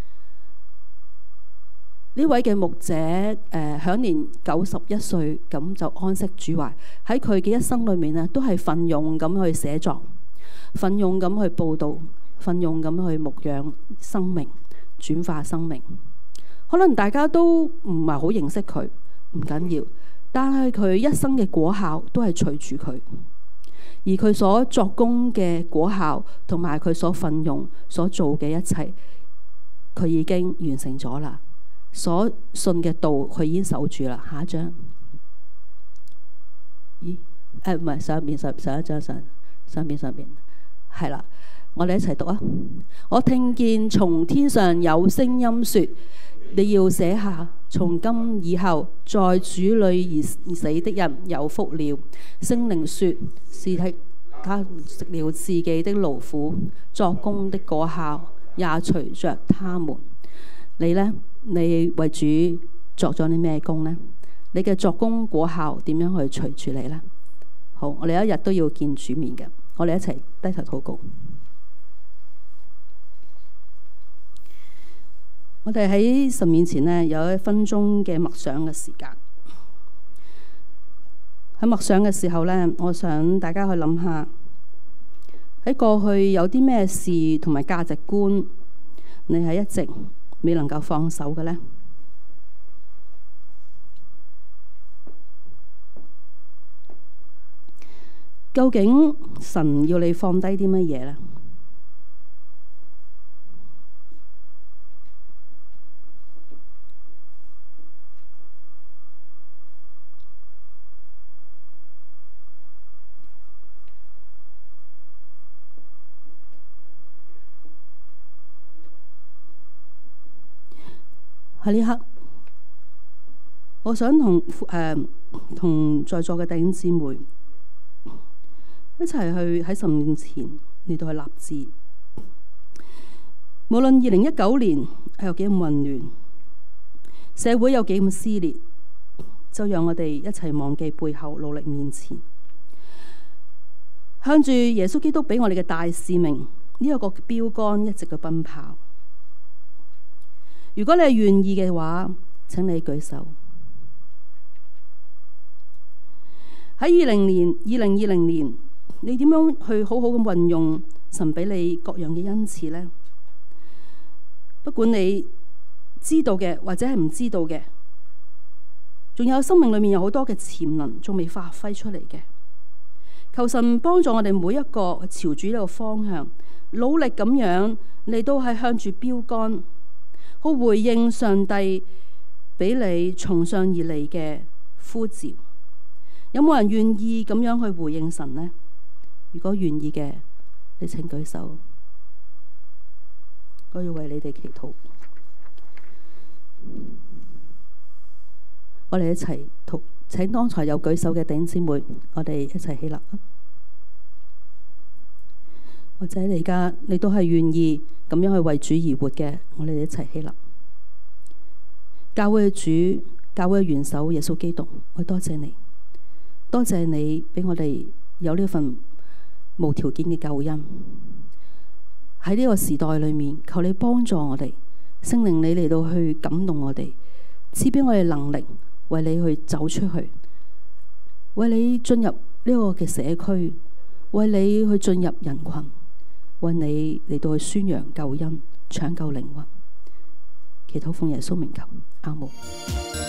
呢位嘅牧者誒、呃、享年九十一歲，咁就安息主懷。喺佢嘅一生裏面咧，都係奮勇咁去寫作，奮勇咁去佈道，奮勇咁去牧養生命，轉化生命。可能大家都唔係好認識佢，唔緊要，但係佢一生嘅果效都係隨住佢，而佢所作工嘅果效同埋佢所奮勇所做嘅一切，佢已經完成咗啦。所信嘅道，佢已經守住啦。下一章，咦？誒唔係上面上上一章上上面上面係啦。我哋一齊讀啊！我聽見從天上有聲音說：你要寫下，從今以後，在主裏而死的人有福了。聖靈說：是的，他食了自己的勞苦，作工的果效也隨着他們。你呢？你為主作咗啲咩工呢？你嘅作工果效點樣去隨住你呢？好，我哋一日都要見主面嘅，我哋一齊低頭禱告。我哋喺神面前呢，有一分鐘嘅默想嘅時間。喺默想嘅時候呢，我想大家去諗下，喺過去有啲咩事同埋價值觀，你係一直未能夠放手嘅呢？究竟神要你放低啲乜嘢呢？喺呢刻，我想同誒同在座嘅弟兄姊妹一齊去喺神面前嚟到去立志。無論二零一九年係有幾咁混亂，社會有幾咁撕裂，就讓我哋一齊忘記背後，努力面前，向住耶穌基督俾我哋嘅大使命呢一個標杆一直嘅奔跑。如果你係願意嘅話，請你舉手。喺二零年、二零二零年，你點樣去好好咁運用神俾你各樣嘅恩賜呢？不管你知道嘅或者係唔知道嘅，仲有生命裏面有好多嘅潛能仲未發揮出嚟嘅。求神幫助我哋每一個朝住呢個方向，努力咁樣嚟到係向住標杆。好回應上帝俾你從上而嚟嘅呼召。有冇人願意咁樣去回應神呢？如果願意嘅，你請舉手。我要為你哋祈禱。 我哋一齊禱，請剛才有舉手嘅弟兄姊妹，我哋一齊起立。或者你而家你都係願意咁樣去為主而活嘅，我哋一齊起立。教會嘅主，教會嘅元首耶穌基督，我多謝你，多謝你俾我哋有呢份無條件嘅救恩。喺呢個時代裏面，求你幫助我哋，聖靈你嚟到去感動我哋，賜俾我哋能力，為你去走出去，為你進入呢個嘅社區，為你去進入人群，為你嚟到去宣揚救恩，搶救靈魂。祈禱奉耶穌名求，阿門。